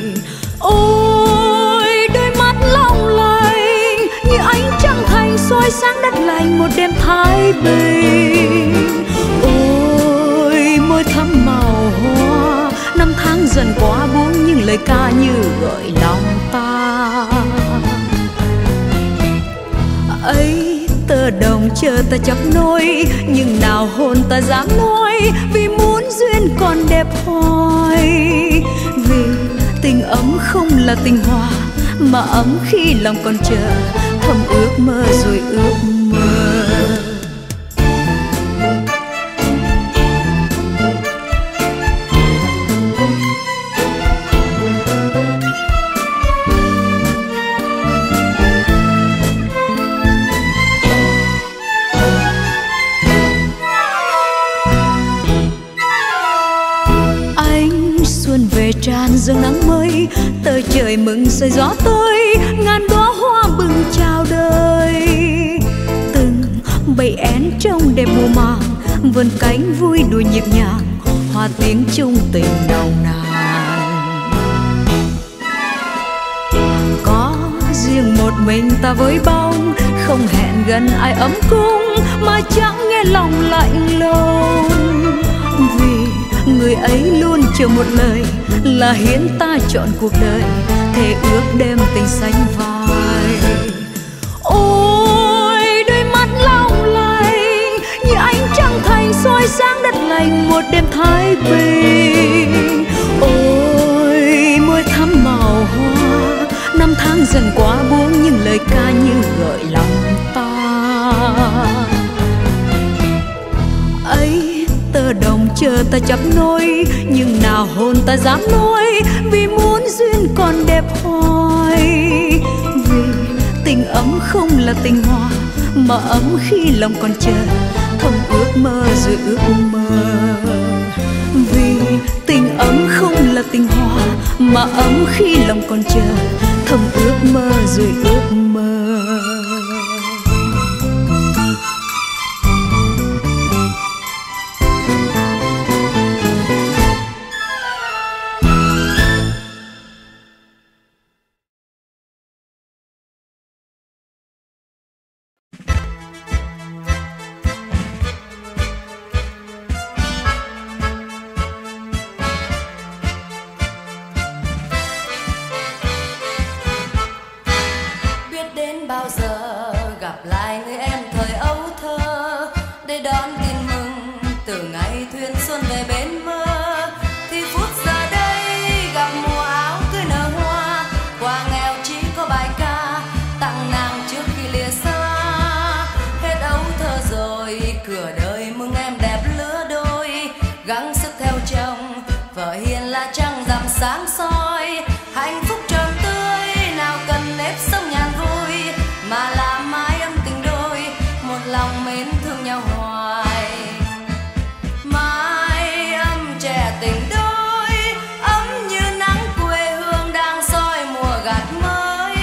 Ôi đôi mắt long lanh như ánh trăng thành soi sáng đất lành một đêm thái bình. Ôi môi thắm màu hoa, năm tháng dần qua buông nhưng lời ca như gợi lòng ta. Ấy tơ đồng chờ ta chấp nối, nhưng nào hôn ta dám nói, vì muốn duyên còn đẹp hoài. Vì tình ấm không là tình hòa, mà ấm khi lòng còn chờ, thầm ước mơ rồi ước mơ. Về tràn dâng nắng mây, tờ trời mừng xây gió tới, ngàn đóa hoa bừng chào đời. Từng bầy én trong đẹp mùa màng, vươn cánh vui đùa nhịp nhàng, hoa tiếng chung tình nồng nàn. Có riêng một mình ta với bóng, không hẹn gần ai ấm cung, mà chẳng nghe lòng lạnh lùng. Vì người ấy luôn chờ một lời, là hiến ta chọn cuộc đời, thề ước đêm tình xanh vai. Ôi đôi mắt long lanh như ánh trăng thành soi sáng đất lành một đêm thái bình. Ôi môi thắm màu hoa, năm tháng dần qua buông nhưng lời ca như gợi lòng ta. Ấy tơ đồng chờ ta chấp nối, nhưng nào hôn ta dám nói, vì muốn duyên còn đẹp hoài. Vì tình ấm không là tình hòa, mà ấm khi lòng còn chờ, thầm ước mơ rồi ước mơ. Vì tình ấm không là tình hòa, mà ấm khi lòng còn chờ, thầm ước mơ rồi ước mơ.
gặp lại người em thời ấu thơ để đón tin mừng từ ngày thuyền xuân về bên mơ. Thì phút giờ đây gặp mùa áo cưới nở hoa, qua nghèo chỉ có bài ca tặng nàng trước khi lìa xa. Hết ấu thơ rồi cửa đời mừng em đẹp lứa đôi, gắng sức theo chồng vợ hiền là trăng rằm sáng soi. Hạnh phúc tròn tươi nào cần nếp sống nhàn vui, mà là mái ấm tình đôi một lòng mến thương nhau hoài. Mái ấm trẻ tình đôi ấm như nắng quê hương đang soi mùa gặt mới,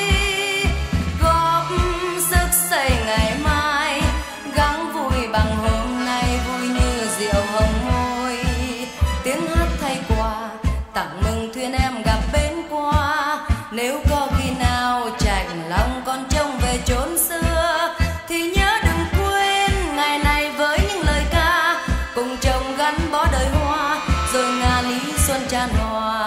góp sức xây ngày mai gắng vui bằng hôm nay vui như rượu hồng môi. Tiếng hát thay quà tặng mừng thuyền em gặp bến qua, nếu có khi nào chạnh lòng con trông về chốn xưa thì nhớ đừng quên ngày này với những lời ca cùng chồng gắn bó đời hoa rồi ngàn ý xuân tràn hòa.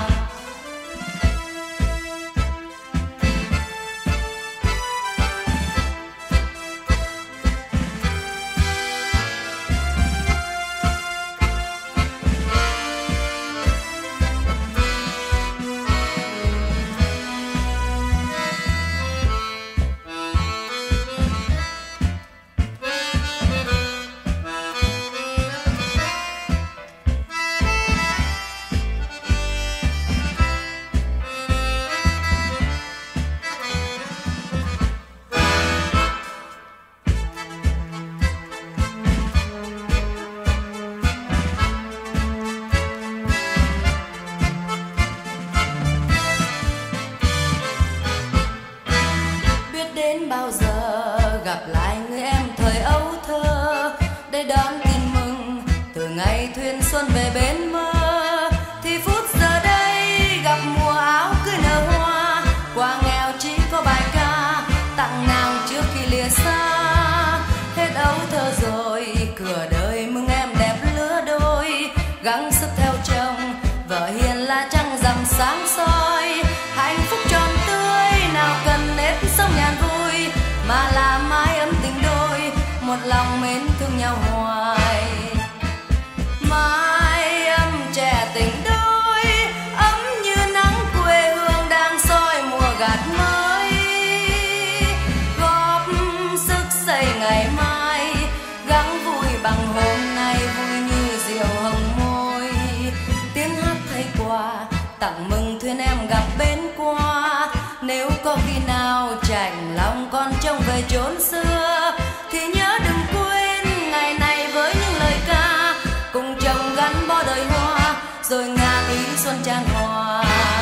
Đến bao giờ gặp lại người em thời ấu thơ để đón tin mừng từ ngày thuyền xuân về bên mơ. Thì phút giờ đây gặp mùa áo cưới nở hoa, qua nghèo chỉ có bài ca tặng nàng trước khi lìa xa. Hết ấu thơ rồi cửa đời mừng em đẹp lứa đôi, gắng sức theo chồng vợ hiền là trăng rằm sáng soi. Hạnh phúc tròn tươi nào cần nếp sống nhàn vui, mà là mái ấm tình đôi một lòng mến thương nhau hoài. Mái ấm trẻ tình đôi ấm như nắng quê hương đang soi mùa gặt mới, góp sức xây ngày mai gắng vui bằng hôm nay vui như rượu hồng môi. Tiếng hát thay quà tặng mừng thuyền em gặp bến qua, nếu có khi nào chạnh lòng con trông về chốn xưa thì nhớ đừng quên ngày này với những lời ca cùng chồng gắn bó đời hoa rồi ngàn ý xuân tràn hòa.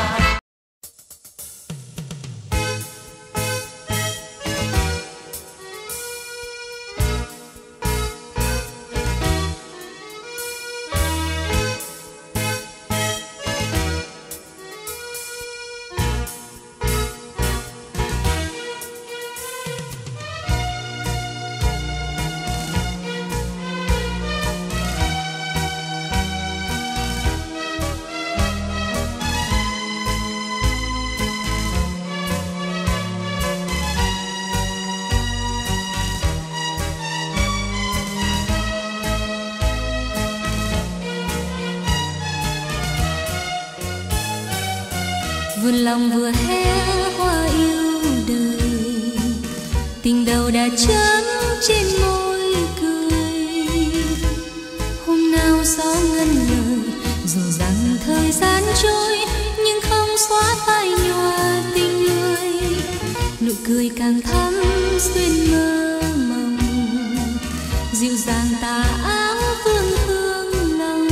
vườn lòng vừa hé hoa yêu đời, tình đầu đã chớm trên môi cười. Hôm nào gió ngân lời dù rằng thời gian trôi, nhưng không xóa phai nhòa tình người. Nụ cười càng thắm xuyên mơ mộng, dịu dàng tà áo vương hương lòng.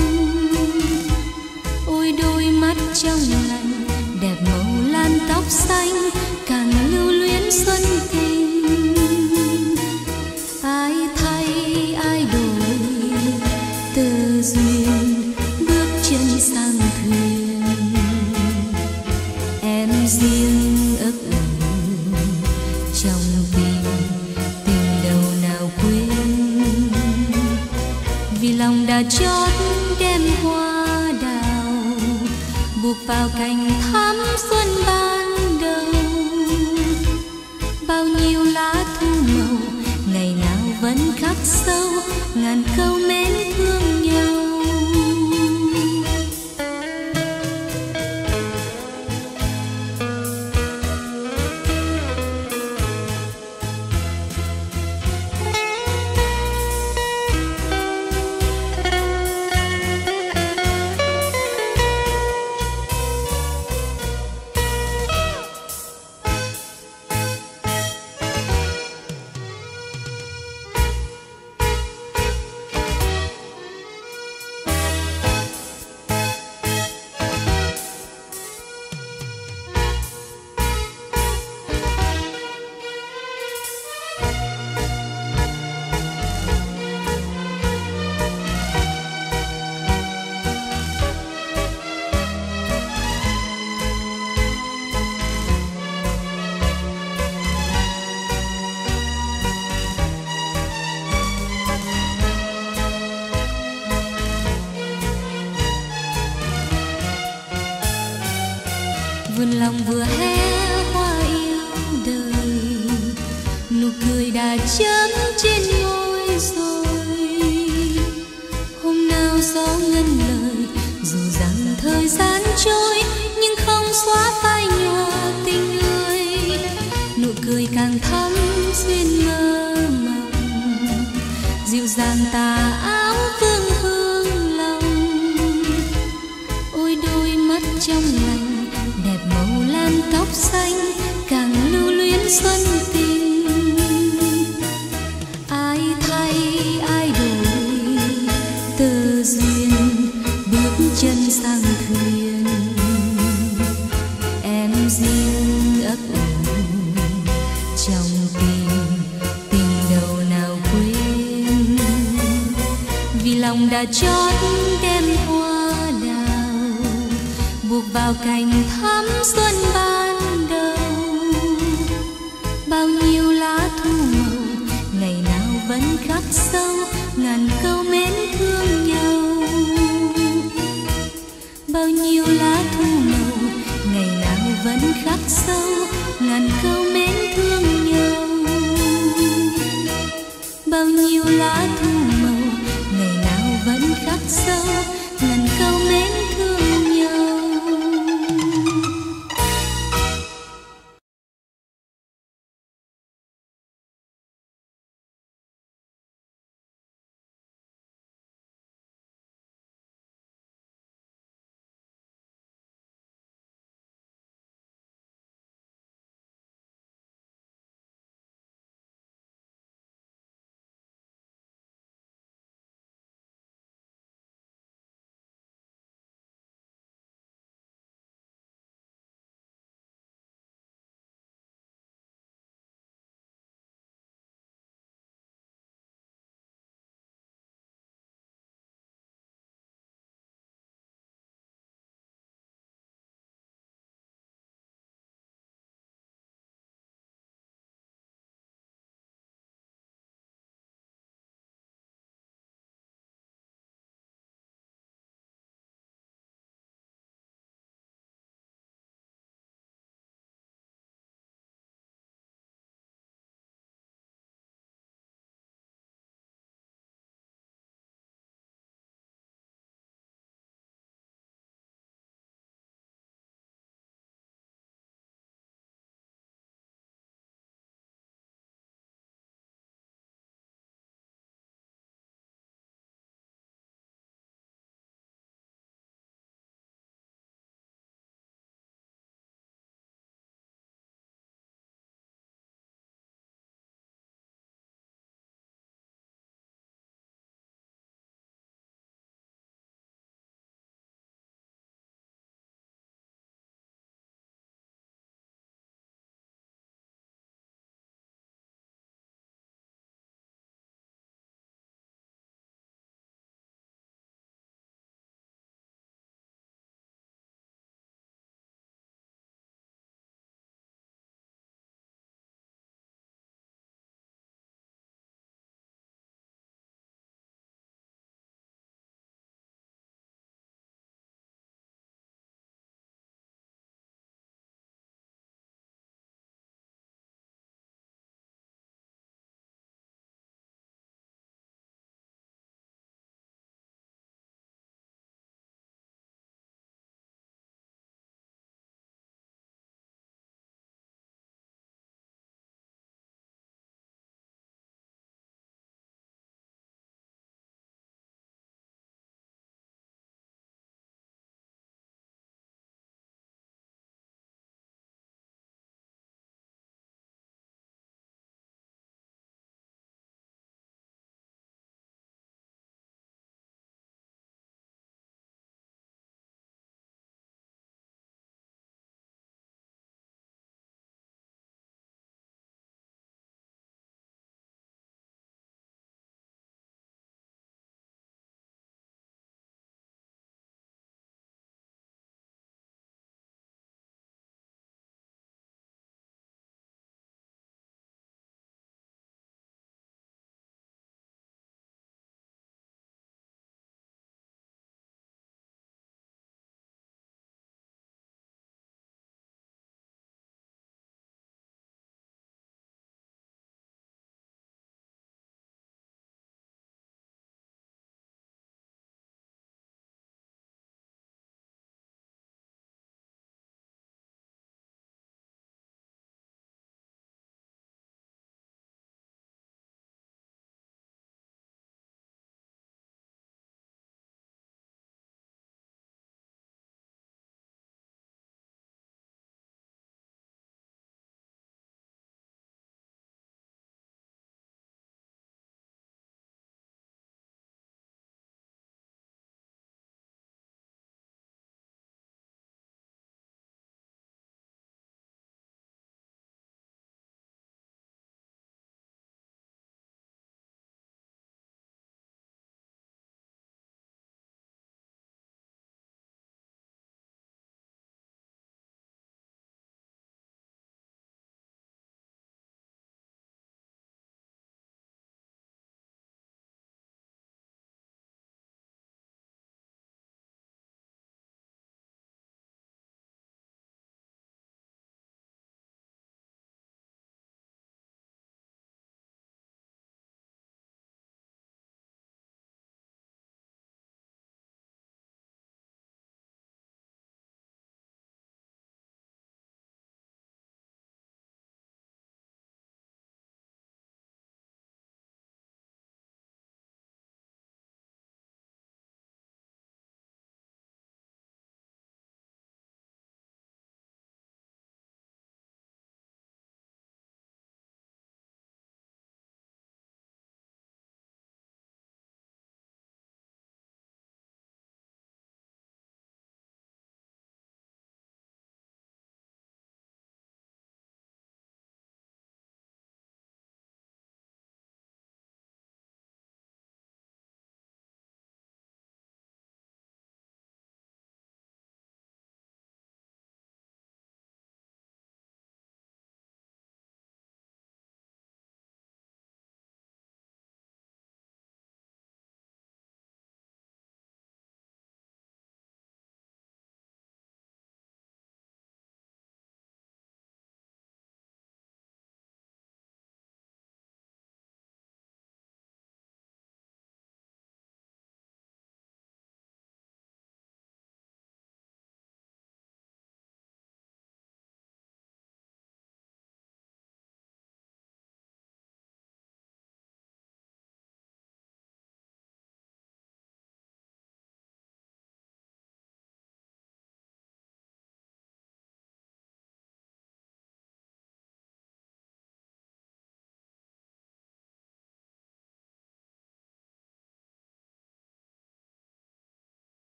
Ôi đôi mắt trong lành đẹp màu lan tóc xanh, càng lưu luyến xuân tình. Ai thay ai đổi từ duyên, bước chân sang thuyền. Em riêng ấp ủ trong tình, tình đầu nào quên. Vì lòng đã chót đem hoa đào buộc vào cành thắm xuân ban đầu. Bao nhiêu lá sâu ngàn câu mến thương nhau. Vườn lòng vừa hé hoa yêu đời, nụ cười đã chấm trên môi rồi. Hôm nào gió ngân lời, dù rằng thời gian trôi nhưng không xóa phai nhòa tình người. Nụ cười càng thắm duyên mơ mộng, dịu dàng tà áo phương hương lòng. Ôi đôi mắt trong lành đẹp màu lan tóc xanh càng lưu luyến xuân tình. Ai thay ai đổi tơ duyên, bước chân sang thuyền. Em riêng ấp ủ trong tình, tình đầu nào quên. Vì lòng đã chót đem hoa đào buộc vào cành thắm xuân ban đầu. Bao nhiêu lá thu màu ngày nào vẫn khắc sâu ngàn câu mến thương nhau. Bao nhiêu lá thu màu ngày nào vẫn khắc sâu ngàn câu